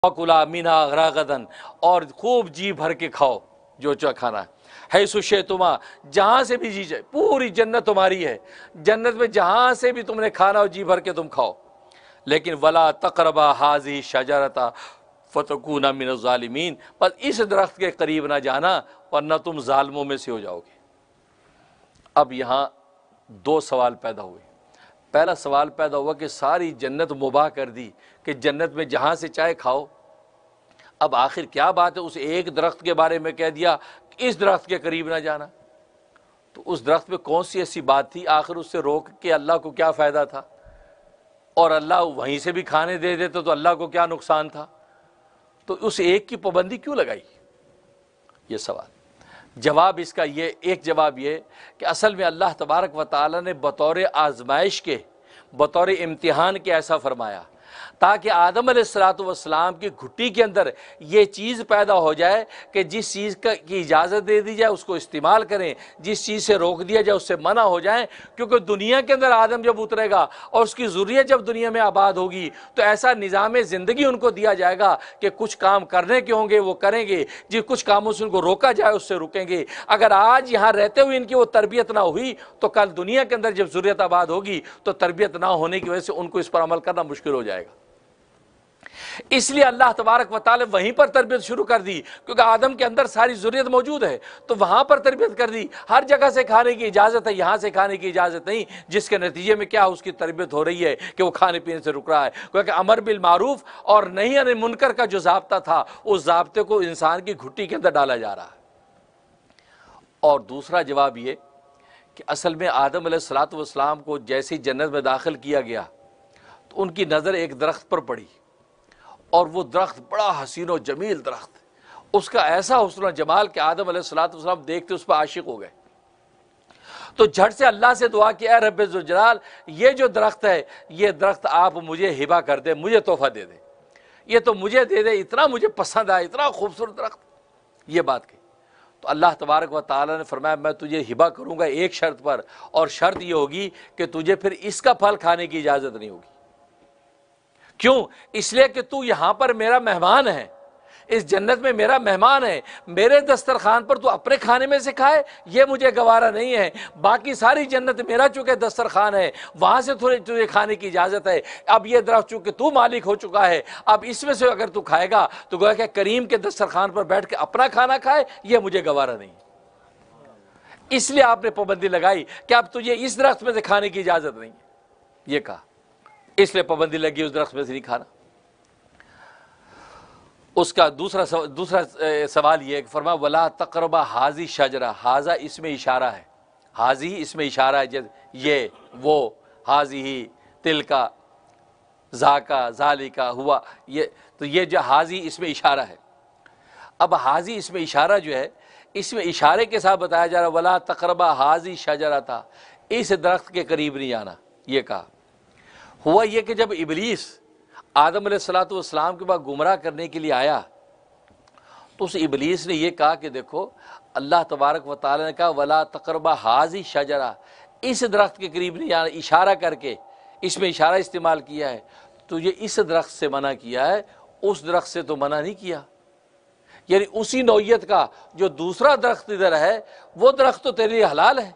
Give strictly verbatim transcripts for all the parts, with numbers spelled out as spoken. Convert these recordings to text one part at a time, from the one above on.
وَكُلَا مِنْهَا رَغَدًا، اور خوب جی بھر کے کھاؤ جو جو کھانا ہے، حیث شئتما، جہاں سے بھی جی جائے، پوری جنت تمہاری ہے، جنت میں جہاں سے بھی تم نے کھانا ہو جی بھر کے تم کھاؤ، لیکن وَلَا تَقْرَبَا هَٰذِهِ الشَّجَرَةَ فَتَكُونَ مِنَ الظَّالِمِينَ، بس اس درخت کے قریب نہ جانا ورنہ تم ظالموں میں سے ہو جاؤ گے۔ اب یہاں دو سوال پیدا ہوئے۔ پہلا سوال پیدا ہوا کہ ساری جنت مباح کر دی کہ جنت میں جہاں سے چاہے کھاؤ، اب آخر کیا بات ہے اس ایک درخت کے بارے میں کہہ دیا کہ اس درخت کے قریب نہ جانا، تو اس درخت میں کون سی ایسی بات تھی آخر اس سے روک کے اللہ کو کیا فائدہ تھا، اور اللہ وہیں سے بھی کھانے دے دیتے تو اللہ کو کیا نقصان تھا، تو اس ایک کی پابندی کیوں لگائی؟ یہ سوال۔ جواب اس کا یہ ایک جواب یہ کہ اصل میں اللہ تبارک و تعالی نے بطور آزمائش کے، بطور امتحان کے ایسا فرمایا تاکہ آدم علیہ الصلوۃ والسلام کی گھٹی کے اندر یہ چیز پیدا ہو جائے کہ جس چیز کی اجازت دے دی جائے اس کو استعمال کریں، جس چیز سے روک دیا جائے اس سے منع ہو جائیں، کیونکہ دنیا کے اندر آدم جب اترے گا اور اس کی ذریت جب دنیا میں آباد ہوگی تو ایسا نظام زندگی ان کو دیا جائے گا کہ کچھ کام کرنے کے ہوں گے وہ کریں گے، جی کچھ کاموں سے ان کو روکا جائے اس سے رکیں گے۔ اگر آج یہاں رہتے ہوئے ان کی وہ تربیت نہ ہوئی تو کل دنیا کے اندر جب ذریت آباد ہوگی تو تربیت نہ ہونے کی وجہ سے ان کو اس پر عمل کرنا مشکل ہو جائے گا۔ اس لیے اللہ تبارک و تعالی وہیں پر تربیت شروع کر دی، کیونکہ آدم کے اندر ساری ذریت موجود ہے تو وہاں پر تربیت کر دی۔ ہر جگہ سے کھانے کی اجازت ہے، یہاں سے کھانے کی اجازت نہیں، جس کے نتیجے میں کیا اس کی تربیت ہو رہی ہے کہ وہ کھانے پینے سے رک رہا ہے، کیونکہ امر بالمعروف اور نہی عن المنکر کا جو ضابطہ تھا اس ضابطے کو انسان کی گھٹی کے اندر ڈالا جا رہا ہے۔ اور دوسرا جواب یہ کہ اصل میں آدم علیہ الصلوۃ والسلام کو جیسی جنت میں داخل کیا گیا تو ان کی نظر ایک درخت پر پڑی، اور وہ درخت بڑا حسین و جمیل درخت، اس کا ایسا حسن و جمال کہ آدم علیہ الصلوۃ والسلام دیکھتے اس پر عاشق ہو گئے، تو جھٹ سے اللہ سے دعا کی، اے رب ذوالجلال یہ جو درخت ہے یہ درخت آپ مجھے ہبہ کر دے، مجھے تحفہ دے دے، یہ تو مجھے دے دے، اتنا مجھے پسند آیا، اتنا خوبصورت درخت۔ یہ بات کہی تو اللہ تبارک و تعالی نے فرمایا میں تجھے ہبہ کروں گا ایک شرط پر، اور شرط یہ ہوگی کہ تجھے پھر اس کا پھل کھانے کی اجازت نہیں ہوگی۔ کیوں؟ اس لیے کہ تو یہاں پر میرا مہمان ہے، اس جنت میں میرا مہمان ہے، میرے دسترخوان پر تو اپنے کھانے میں سے کھائے یہ مجھے گوارا نہیں ہے، باقی ساری جنت میرا چونکہ دسترخوان ہے وہاں سے تھوڑے تجھے کھانے کی اجازت ہے۔ اب یہ درخت چونکہ تو مالک ہو چکا ہے، اب اس میں سے اگر تو کھائے گا تو گویا کہ کریم کے دسترخوان پر بیٹھ کے اپنا کھانا کھائے یہ مجھے گوارا نہیں ہے۔ اس لیے آپ نے پابندی لگائی کہ اب تجھے اس درخت میں سے کھانے کی اجازت نہیں ہے، یہ کہا، اس لیے پابندی لگی اس درخت میں سے نہیں کھانا۔ اس کا دوسرا سوال دوسرا سوال یہ ہے کہ فرمایا ولا تقربا حاضی شجرہ، حاضہ اس میں اشارہ ہے، حاضی اس میں اشارہ ہے، جیسے یہ وہ، حاضی ہی تل کا ذاکا ذالی کا ہوا، یہ تو یہ جو حاضی اس میں اشارہ ہے۔ اب حاضی اس میں اشارہ جو ہے اس میں اشارے کے ساتھ بتایا جا رہا ولا تقربا حاضی شجرہ تھا، اس درخت کے قریب نہیں آنا۔ یہ کہا ہوا یہ کہ جب ابلیس آدم علیہ الصلوۃ والسلام کے بعد گمراہ کرنے کے لیے آیا تو اس ابلیس نے یہ کہا کہ دیکھو اللہ تبارک و تعالی نے کہا ولا تقربا حاضی شجرہ، اس درخت کے قریب نہیں آنا، اشارہ کر کے اس میں اشارہ استعمال کیا ہے، تو یہ اس درخت سے منع کیا ہے، اس درخت سے تو منع نہیں کیا، یعنی اسی نوعیت کا جو دوسرا درخت ادھر ہے وہ درخت تو تیرے لیے حلال ہے۔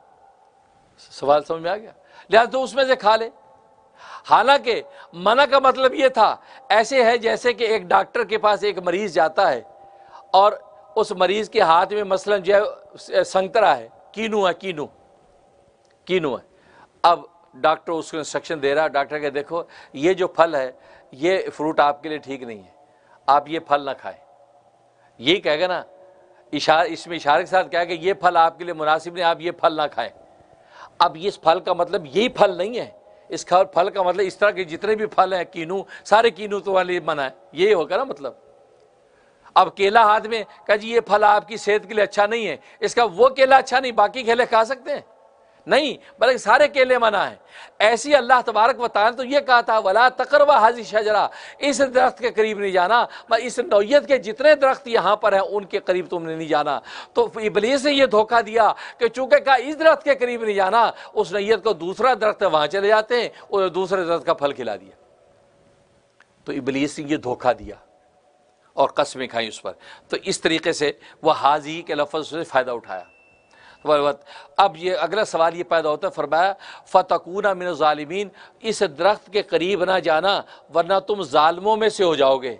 سوال سمجھ میں آ گیا؟ لہٰذا تو اس میں سے کھا لے۔ حالانکہ منع کا مطلب یہ تھا، ایسے ہے جیسے کہ ایک ڈاکٹر کے پاس ایک مریض جاتا ہے اور اس مریض کے ہاتھ میں مثلا جو ہے سنگترا ہے، کینو ہے، کینو کینو ہے، اب ڈاکٹر اس کو انسٹرکشن دے رہا، ڈاکٹر کہ دیکھو یہ جو پھل ہے یہ فروٹ آپ کے لیے ٹھیک نہیں ہے، آپ یہ پھل نہ کھائیں، یہی کہے گا نا، اشارہ اس میں اشارے کے ساتھ کہا کہ یہ پھل آپ کے لیے مناسب نہیں، آپ یہ پھل نہ کھائیں۔ اب اس پھل کا مطلب یہی پھل نہیں ہے، اس کا پھل کا مطلب اس طرح کے جتنے بھی پھل ہیں کینو، سارے کینو تو والے منع ہے، یہی ہوگا نا مطلب۔ اب کیلا ہاتھ میں کہا جی یہ پھل آپ کی صحت کے لیے اچھا نہیں ہے، اس کا وہ کیلا اچھا نہیں، باقی کیلے کھا سکتے ہیں نہیں، بلکہ سارے کیلے منع ہیں۔ ایسی اللہ تبارک و تعالی نے تو یہ کہا تھا ولا تقربا حاضی شجرہ، اس درخت کے قریب نہیں جانا، اس نوعیت کے جتنے درخت یہاں پر ہیں ان کے قریب تم نے نہیں جانا۔ تو ابلیس نے یہ دھوکہ دیا کہ چونکہ کہا اس درخت کے قریب نہیں جانا، اس نوعیت کو دوسرا درخت ہے وہاں چلے جاتے ہیں اور دوسرے درخت کا پھل کھلا دیا۔ تو ابلیس نے یہ دھوکہ دیا اور قسمیں کھائیں اس پر. تو اس طریقے سے وہ حاضی کے لفظ سے فائدہ اٹھایا. اب یہ اگلا سوال یہ پیدا ہوتا ہے, فرمایا فَتَكُونَ مِنَ الظَّالِمِينَ, اس درخت کے قریب نہ جانا ورنہ تم ظالموں میں سے ہو جاؤ گے.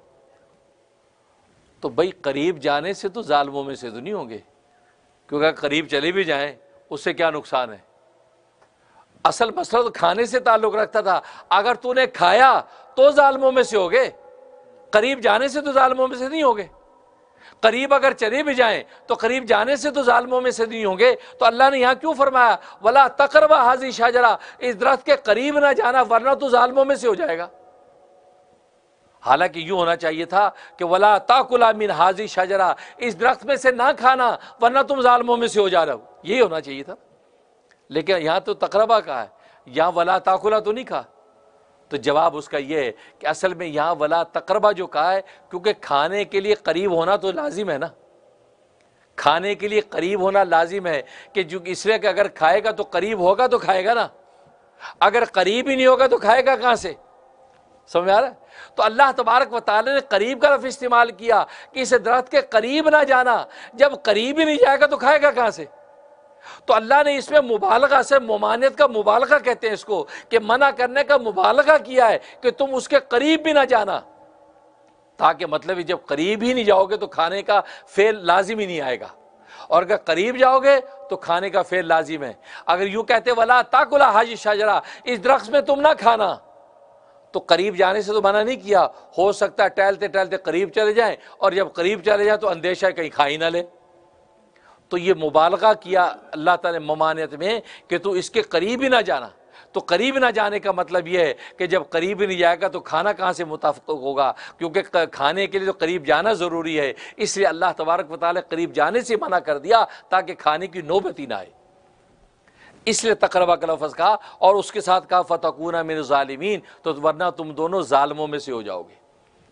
تو بھائی قریب جانے سے تو ظالموں میں سے تو نہیں ہوں گے, کیونکہ قریب چلے بھی جائیں اس سے کیا نقصان ہے. اصل مسئلہ تو کھانے سے تعلق رکھتا تھا, اگر تو نے کھایا تو ظالموں میں سے ہوگے, قریب جانے سے تو ظالموں میں سے نہیں ہوگے. قریب اگر چلے بھی جائیں تو قریب جانے سے تو ظالموں میں سے نہیں ہوں گے. تو اللہ نے یہاں کیوں فرمایا وَلَا تَقْرَبَا هَذِهِ الشَّجَرَةَ, اس درخت کے قریب نہ جانا ورنہ تو ظالموں میں سے ہو جائے گا. حالانکہ یوں ہونا چاہیے تھا کہ وَلَا تَأْكُلَا مِنْ هَذِهِ الشَّجَرَةِ, اس درخت میں سے نہ کھانا ورنہ تم ظالموں میں سے ہو جا رہے ہو, یہی ہونا چاہیے تھا. لیکن یہاں تو تقربہ کہا ہے, یہاں وَلَا تَأْكُلَا تو نہیں کہا. تو جواب اس کا یہ ہے کہ اصل میں یہاں ولا تقربہ جو کہا ہے, کیونکہ کھانے کے لیے قریب ہونا تو لازم ہے نا, کھانے کے لیے قریب ہونا لازم ہے کہ جو اس لیے کہ اگر کھائے گا تو قریب ہوگا تو کھائے گا نا, اگر قریب ہی نہیں ہوگا تو کھائے گا کہاں سے. سمجھ آ رہا ہے. تو اللہ تبارک و تعالی نے قریب کا لفظ استعمال کیا کہ اس درخت کے قریب نہ جانا, جب قریب ہی نہیں جائے گا تو کھائے گا کہاں سے. تو اللہ نے اس میں مبالغہ سے, ممانعت کا مبالغہ کہتے ہیں اس کو, کہ منع کرنے کا مبالغہ کیا ہے کہ تم اس کے قریب بھی نہ جانا, تاکہ مطلب جب قریب ہی نہیں جاؤ گے تو کھانے کا فعل لازم ہی نہیں آئے گا, اور اگر قریب جاؤ گے تو کھانے کا فعل لازم ہے. اگر یوں کہتے ولا تاکلا حاج شجرہ, اس درخت میں تم نہ کھانا, تو قریب جانے سے تو منع نہیں کیا. ہو سکتا ہے ٹہلتے ٹہلتے قریب چلے جائیں, اور جب قریب چلے جائیں تو اندیشہ ہے کہیں کھا ہی نہ لے. تو یہ مبالغہ کیا اللہ تعالی ممانعت میں کہ تو اس کے قریب ہی نہ جانا. تو قریب نہ جانے کا مطلب یہ ہے کہ جب قریب ہی نہیں جائے گا تو کھانا کہاں سے متفق ہوگا, کیونکہ کھانے کے لیے تو قریب جانا ضروری ہے. اس لیے اللہ تبارک و تعالی قریب جانے سے منع کر دیا تاکہ کھانے کی نوبت ہی نہ آئے. اس لیے تقربہ کا لفظ کہا, اور اس کے ساتھ کہا فَتَكُونَ مِنَ الظَّالِمِينَ, تو ورنہ تم دونوں ظالموں میں سے ہو جاؤ گے.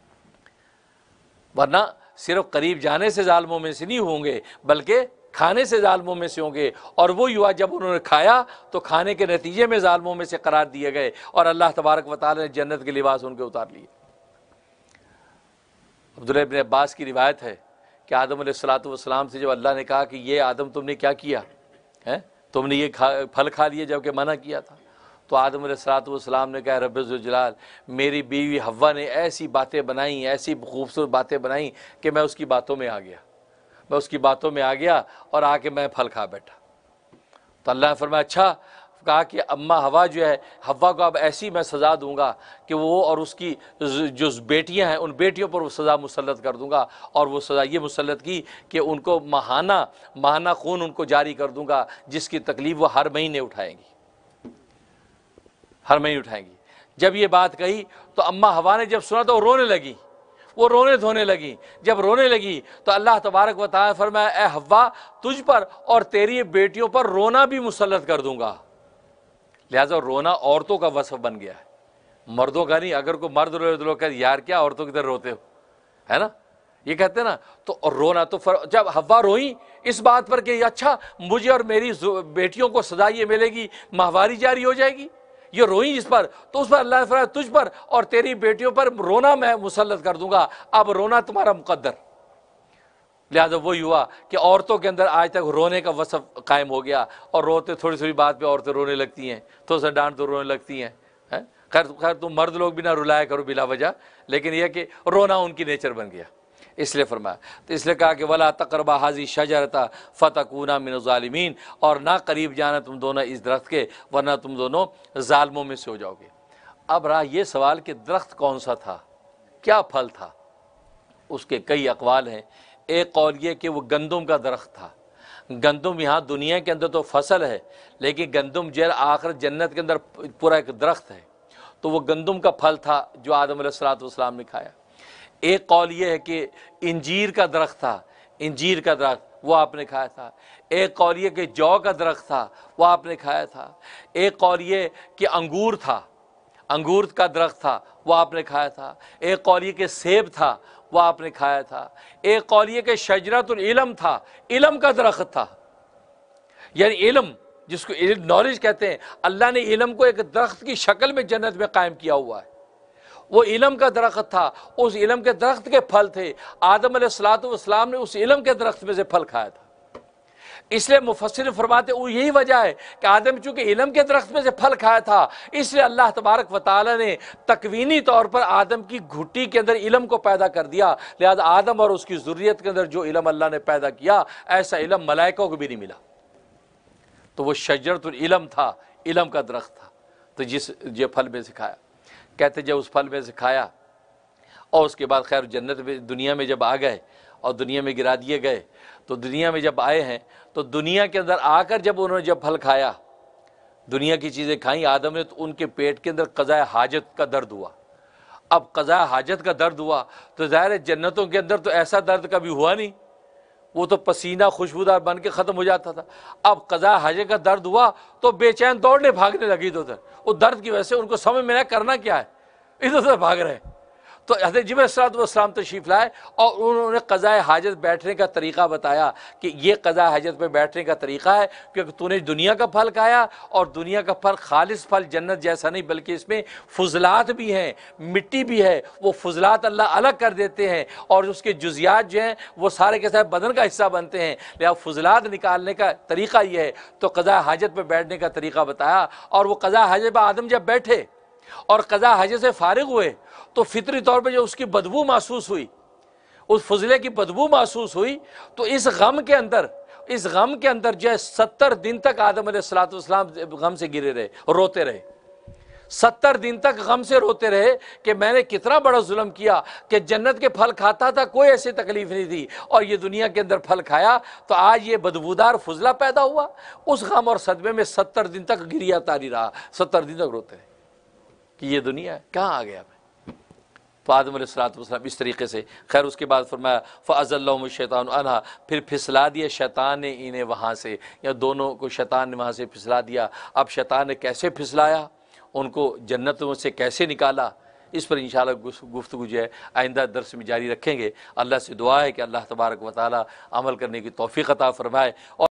ورنہ صرف قریب جانے سے ظالموں میں سے نہیں ہوں گے, بلکہ کھانے سے ظالموں میں سے ہوں گے. اور وہ ہوا جب انہوں نے کھایا تو کھانے کے نتیجے میں ظالموں میں سے قرار دیے گئے, اور اللہ تبارک و تعالی نے جنت کے لباس ان کے اتار لیے. عبداللہ ابن عباس کی روایت ہے کہ آدم علیہ الصلوۃ والسلام سے جب اللہ نے کہا کہ یہ آدم تم نے کیا کیا ہے, تم نے یہ پھل کھا لیے جب کہ منع کیا تھا, تو آدم علیہ الصلوۃ والسلام نے کہا رب ذوالجلال, میری بیوی حوا نے ایسی باتیں بنائیں, ایسی خوبصورت باتیں بنائیں کہ میں اس کی باتوں میں آ گیا, میں اس کی باتوں میں آ گیا اور آ کے میں پھل کھا بیٹھا. تو اللہ نے فرمایا اچھا, کہا کہ اما ہوا جو ہے, حوا کو اب ایسی میں سزا دوں گا کہ وہ اور اس کی جو بیٹیاں ہیں ان بیٹیوں پر وہ سزا مسلط کر دوں گا, اور وہ سزا یہ مسلط کی کہ ان کو ماہانہ ماہانہ خون ان کو جاری کر دوں گا, جس کی تکلیف وہ ہر مہینے اٹھائیں گی, ہر مہینے اٹھائیں گی. جب یہ بات کہی تو اما ہوا نے جب سنا تو وہ رونے لگی, وہ رونے دھونے لگی. جب رونے لگی تو اللہ تبارک و تعالی فرمایا اے حوا, تجھ پر اور تیری بیٹیوں پر رونا بھی مسلط کر دوں گا. لہٰذا رونا عورتوں کا وصف بن گیا ہے, مردوں کا نہیں. اگر کوئی مرد روئے تو لوگ کہتے یار کیا عورتوں کی طرح روتے ہو, ہے نا, یہ کہتے ہیں نا. تو رونا تو فر... جب حوا روئی اس بات پر کہ اچھا مجھے اور میری بیٹیوں کو سزا یہ ملے گی, ماہواری جاری ہو جائے گی, یہ روئی جس پر, تو اس پر اللہ نے فرمایا تجھ پر اور تیری بیٹیوں پر رونا میں مسلط کر دوں گا, اب رونا تمہارا مقدر. لہذا وہی ہوا کہ عورتوں کے اندر آج تک رونے کا وصف قائم ہو گیا, اور روتے تھوڑی تھوڑی بات پہ عورتیں رونے لگتی ہیں, تو اسے ڈانٹ تو رونے لگتی ہیں. خیر خیر تم مرد لوگ بھی نہ رلایا کرو بلا وجہ, لیکن یہ کہ رونا ان کی نیچر بن گیا, اس لیے فرمایا. تو اس لیے کہا کہ ولا تقربا حاضی شجرتا فتکونا من الظالمین, اور نہ قریب جانا تم دونوں اس درخت کے ورنہ تم دونوں ظالموں میں سے ہو جاؤ گے. اب رہا یہ سوال کہ درخت کون سا تھا, کیا پھل تھا, اس کے کئی اقوال ہیں. ایک قول یہ کہ وہ گندم کا درخت تھا. گندم یہاں دنیا کے اندر تو فصل ہے, لیکن گندم جو آخر جنت کے اندر پورا ایک درخت ہے, تو وہ گندم کا پھل تھا جو آدم علیہ الصلوۃ والسلام نے کھایا. ایک قول یہ ہے کہ انجیر کا درخت تھا, انجیر کا درخت وہ آپ نے کھایا تھا. ایک قول یہ کہ جو کا درخت تھا وہ آپ نے کھایا تھا. ایک قول یہ کہ انگور تھا, انگور کا درخت تھا وہ آپ نے کھایا تھا. ایک قول یہ کہ سیب تھا وہ آپ نے کھایا تھا. ایک قول یہ کہ شجرۃ العلم تھا, علم کا درخت تھا, یعنی علم جس کو نالج کہتے ہیں. اللہ نے علم کو ایک درخت کی شکل میں جنت میں قائم کیا ہوا ہے. وہ علم کا درخت تھا، اس علم کے درخت کے پھل تھے، آدم علیہ الصلوۃ والسلام نے اس علم کے درخت میں سے پھل کھایا تھا۔ اس لیے مفسر فرماتے وہ یہی وجہ ہے کہ آدم چونکہ علم کے درخت میں سے پھل کھایا تھا، اس لیے اللہ تبارک و تعالی نے تکوینی طور پر آدم کی گھٹی کے اندر علم کو پیدا کر دیا، لہذا آدم اور اس کی ذریت کے اندر جو علم اللہ نے پیدا کیا، ایسا علم ملائکوں کو بھی نہیں ملا۔ تو وہ شجرۃ العلم تھا، علم کا درخت تھا، تو جس یہ پھل میں سے کھایا، کہتے جب اس پھل میں سے کھایا اور اس کے بعد خیر جنت میں دنیا میں جب آ گئے اور دنیا میں گرا دیے گئے، تو دنیا میں جب آئے ہیں تو دنیا کے اندر آ کر جب انہوں نے جب پھل کھایا، دنیا کی چیزیں کھائیں آدم نے، تو ان کے پیٹ کے اندر قضاء حاجت کا درد ہوا۔ اب قضاء حاجت کا درد ہوا تو ظاہر ہے جنتوں کے اندر تو ایسا درد کبھی ہوا نہیں، وہ تو پسینہ خوشبودار بن کے ختم ہو جاتا تھا۔ اب قضاء حاجت کا درد ہوا تو بے چین دوڑنے بھاگنے لگی ادھر ادھر، وہ درد کی وجہ سے ان کو سمجھ میں نہ کرنا کیا ہے، ادھر ادھر بھاگ رہے ہیں۔ تو حضرت جبرائیل علیہ الصلوۃ والسلام تشریف لائے اور انہوں نے قضاء حاجت بیٹھنے کا طریقہ بتایا کہ یہ قضاء حاجت پہ بیٹھنے کا طریقہ ہے، کیونکہ تو نے دنیا کا پھل کھایا، اور دنیا کا پھل خالص پھل جنت جیسا نہیں، بلکہ اس میں فضلات بھی ہیں، مٹی بھی ہے، وہ فضلات اللہ الگ کر دیتے ہیں، اور اس کے جزیات جو ہیں وہ سارے کے سارے بدن کا حصہ بنتے ہیں، لہٰذا فضلات نکالنے کا طریقہ یہ ہے۔ تو قضاء حاجت پہ بیٹھنے کا طریقہ بتایا، اور وہ قضاء حاجت پہ آدم جب بیٹھے اور قضاء حاجت سے فارغ ہوئے تو فطری طور پہ جو اس کی بدبو محسوس ہوئی، اس فضلے کی بدبو محسوس ہوئی، تو اس غم کے اندر اس غم کے اندر جو ہے ستر دن تک آدم علیہ الصلوۃ والسلام غم سے گرے رہے، روتے رہے، ستر دن تک غم سے روتے رہے کہ میں نے کتنا بڑا ظلم کیا کہ جنت کے پھل کھاتا تھا کوئی ایسی تکلیف نہیں تھی، اور یہ دنیا کے اندر پھل کھایا تو آج یہ بدبودار فضلہ پیدا ہوا۔ اس غم اور صدمے میں ستر دن تک گریا تاری رہا، ستر دن تک روتے رہے کہ یہ دنیا ہے، کہاں آ گیا میں۔ تو آدم علیہ الصلوۃ والسلام اس طریقے سے، خیر اس کے بعد فرمایا فَأَزَلَّهُمُ الشَّيْطَانُ عَنْهَا، پھر پھسلا دیا شیطان نے انہیں وہاں سے، یا دونوں کو شیطان نے وہاں سے پھسلا دیا۔ اب شیطان نے کیسے پھسلایا، ان کو جنتوں سے کیسے نکالا، اس پر انشاءاللہ گفتگو جو ہے آئندہ درس میں جاری رکھیں گے۔ اللہ سے دعا ہے کہ اللہ تبارک و تعالی عمل کرنے کی توفیق عطا فرمائے، اور